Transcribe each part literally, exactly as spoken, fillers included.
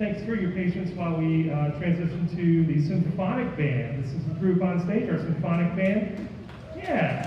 thanks for your patience while we uh, transition to the symphonic band. This is the group on stage, our symphonic band. Yeah.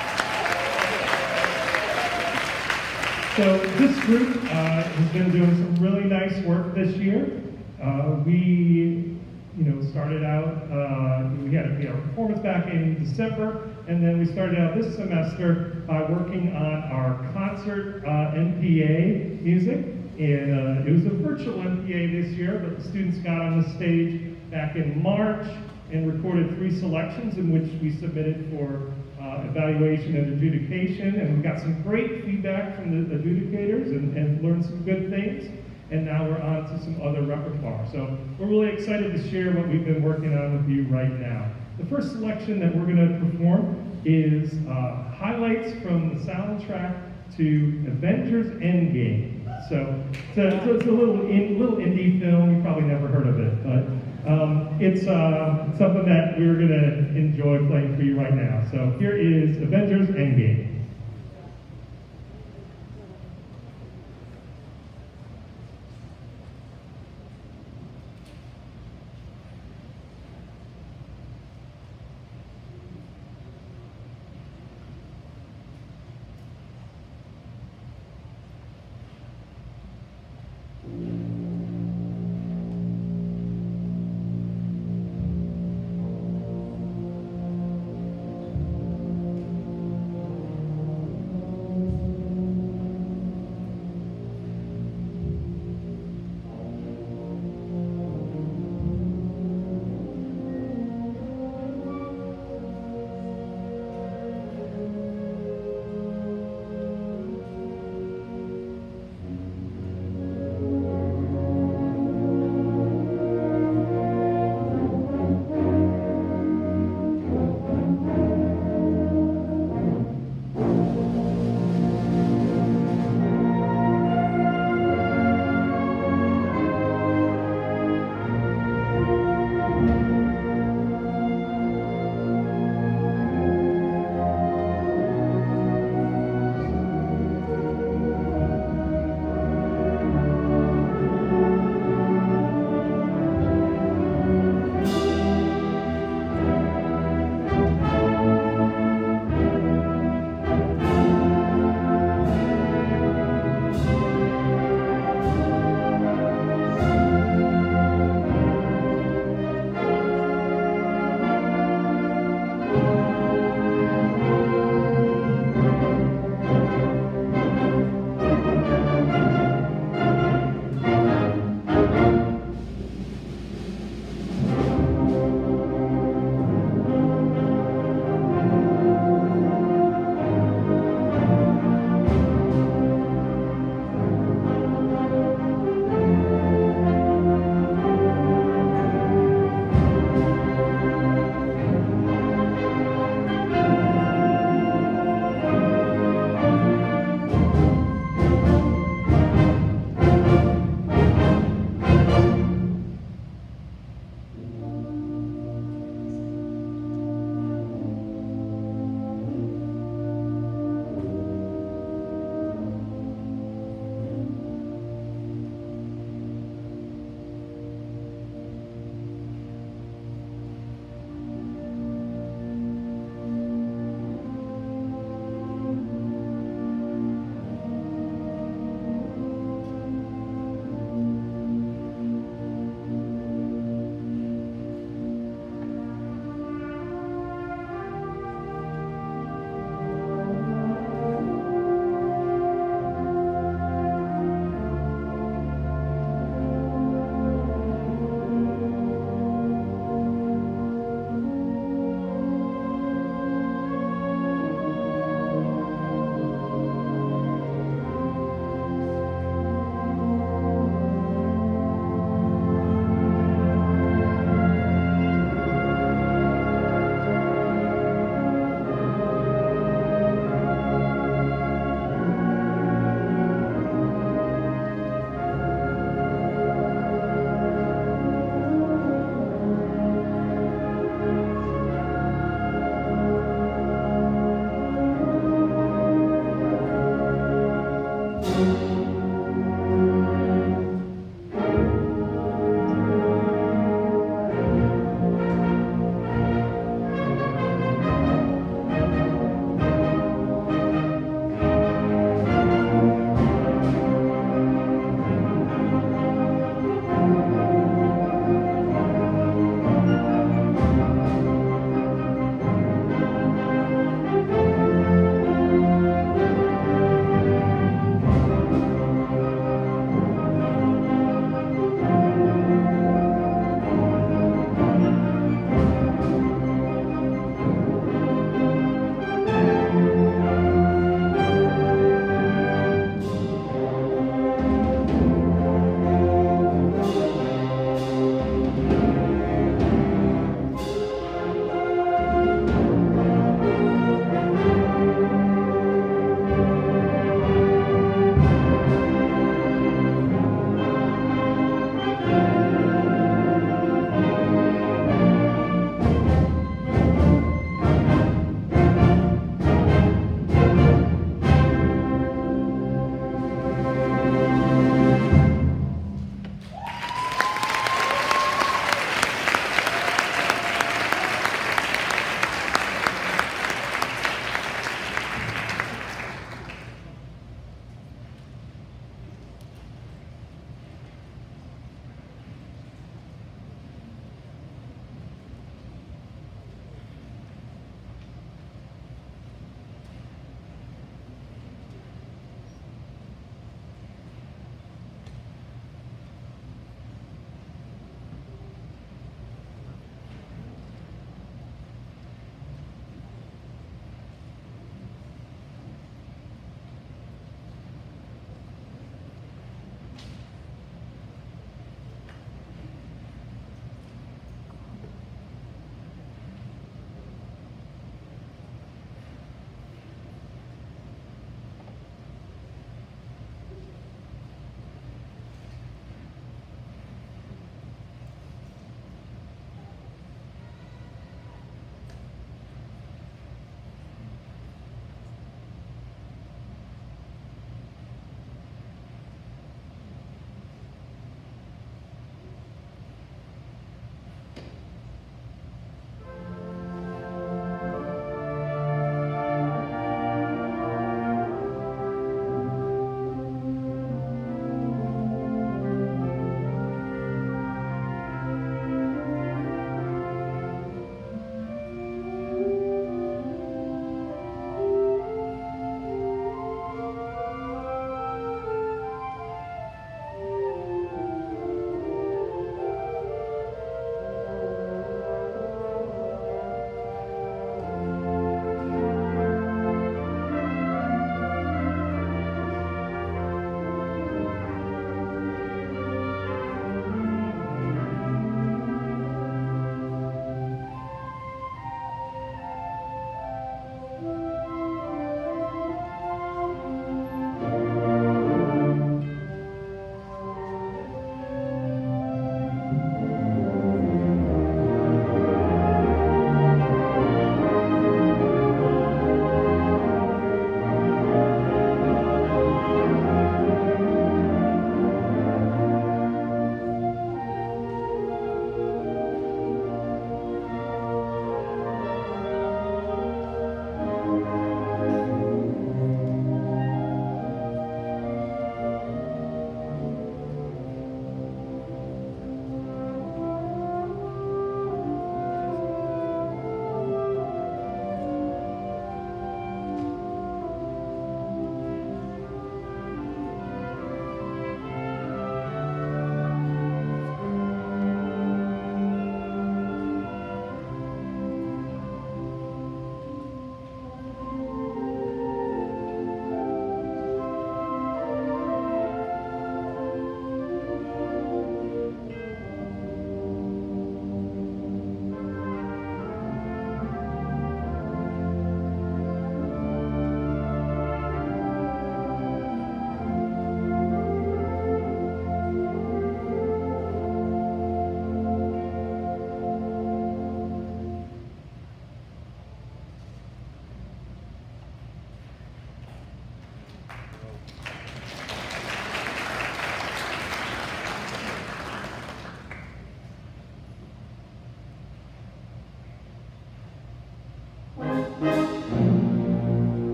So this group uh, has been doing some really nice work this year. Uh, we, you know, started out, uh, we had a, we had a performance back in December, and then we started out this semester by working on our concert uh, M P A music. And uh, it was a virtual M P A this year, but the students got on the stage back in March and recorded three selections in which we submitted for uh, evaluation and adjudication. And we got some great feedback from the adjudicators and, and learned some good things. And now we're on to some other repertoire. So we're really excited to share what we've been working on with you right now. The first selection that we're going to perform is uh, highlights from the soundtrack to Avengers Endgame. So it's a, so it's a little in, little indie film. You probably never heard of it, but um, it's uh, something that we're going to enjoy playing for you right now. So here is Avengers Endgame.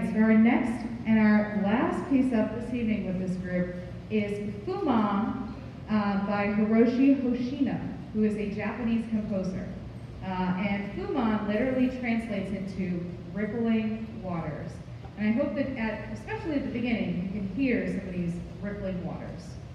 so our next and our last piece up this evening with this group is Fuman uh, by Hiroshi Hoshino, who is a Japanese composer. Uh, and Fuman literally translates into rippling waters. And I hope that, at, especially at the beginning, you can hear some of these rippling waters.